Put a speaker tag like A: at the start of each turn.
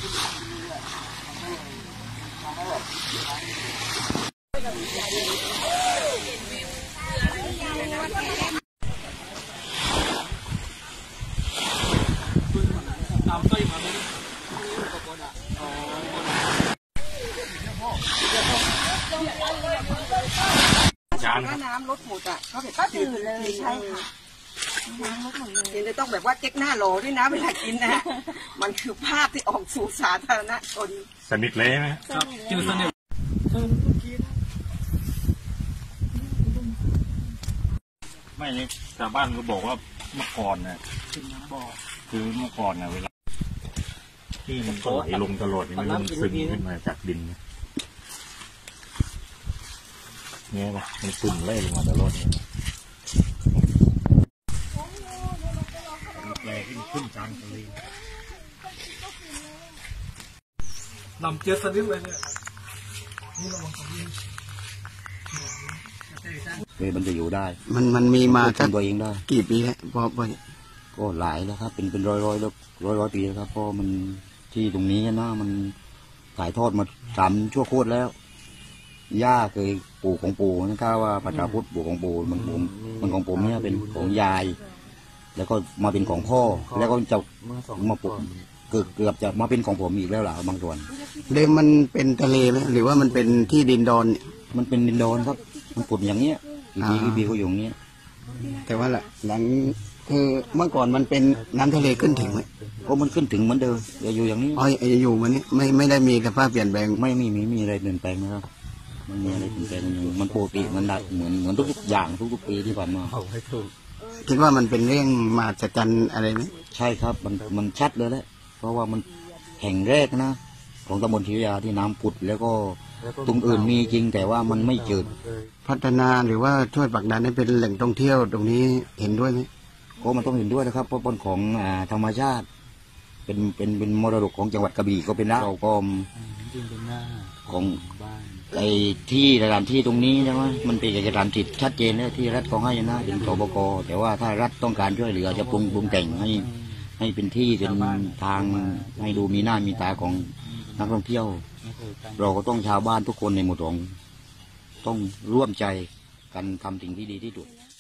A: ถ้าน้ำลดหมดอ่ะเขาแบบก็จืดเลยใช่ค่ะน้ำลดหมดเลยเดี๋ยวจะต้องแบบว่าเจ๊กหน้าโหลด้วยนะเวลากินนะมันคือภาพที่ออกสู่สาธารณชน
B: สนิทเลยไหมครับกินสนิทไม่เนี่ยชาวบ้านก็บอกว่าเมื่อก่อนเนี่ยคือเมื่อก่อนเนี่ยเวลาที่มันไหลลงตลอดมันซึมขึ้นมาจากดินเนี่ยนะมันซึมไหลลงมาตลอดเนี่ยแปลขึ้นกลางทะเลนำเจี๊ยบสนิทเลยเนี่ยนี่ระวังมันจะอยู่ได้
C: มันมีมา
B: ทำตัวเองได้
C: กี่ปีแล้วพอ
B: ก็หลายแล้วครับเป็นร้อยปีแล้วครับเพราะมันที่ตรงนี้นะมันถ่ายทอดมา3 ชั่วโคตรแล้วย่าเคยปลูกของปู่นะครับว่าพระเจ้าพุทธปลูกของปู่มันของผมเนี่ยเป็นของยายแล้วก็มาเป็นของพ่อแล้วก็จะมาปลูกเกือบจะมาเป็นของผมอีกแล้วล่ะบางส่วน
C: เดิมมันเป็นทะเลไหมหรือว่ามันเป็นที่ดินดอน
B: มันเป็นดินดอนครับมันปุดอย่างเงี้ยปีก็อยู่อย่างเงี้ย
C: แต่ว่าหลังคือเมื่อก่อนมันเป็นน้ำทะเลขึ้นถึงไหม
B: ก็มันขึ้นถึงเหมือนเดิมอยู่อย่างนี้
C: อยู่มันนี้ไม่ได้มีสภาพเปลี่ยนแปลง
B: ไม่มีอะไรเปลี่ยนแปลงนะครับมันมีอะไรเปลี่ยนแปลงมันปกติมันได้เหมือนทุกอย่างทุกปีที่ผ่านมา
C: คิดว่ามันเป็นเรื่องมหัศจรรย์อะไรไหม
B: ใช่ครับมันชัดเลยแหละเพราะว่ามันแห่งแรกนะของตำบลศรีวิทยาที่น้ำผุดแล้วก็ตรงอื่นมีจริงแต่ว่ามันไม่จืด
C: พัฒนาหรือว่าช่วยผลักดันให้เป็นแหล่งท่องเที่ยวตรงนี้เห็นด้วยไหม
B: ก็มันต้องเห็นด้วยนะครับเพราะเป็นของธรรมชาติเป็นมรดกของจังหวัดกระบี่ก็เป็นได้เราก็ของไอ้ที่สถานที่ตรงนี้ใช่ไหมมันเป็นสถานที่ชัดเจนเลยที่รัฐก็ให้นะเป็นสบกแต่ว่าถ้ารัฐต้องการช่วยเหลือจะปรุงแต่งให้เป็นที่เป็นทางให้ดูมีหน้ามีตาของนักท่องเที่ยวเราก็ต้องชาวบ้านทุกคนในหมู่หลวงต้องร่วมใจกันทำสิ่งที่ดีที่สุด